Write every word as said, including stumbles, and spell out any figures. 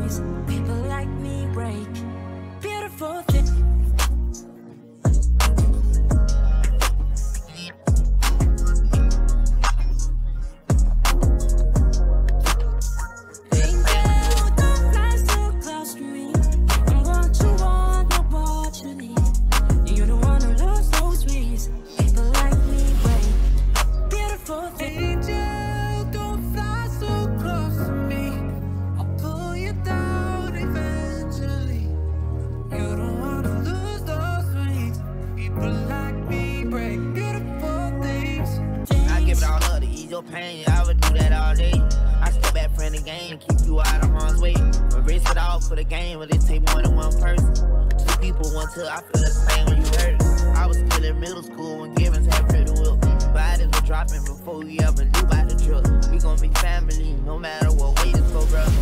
squeeze. People like me break beautiful things. Pain, I would do that all day. I step back from the game, keep you out of harm's way. But race it all for the game, but it take more than one person. Two people, one till I feel the same when you hurt. I was still in middle school when Givens had pretty whip. Bodies were dropping before we ever knew about the drill. We gon' be family, no matter what way this go, bro.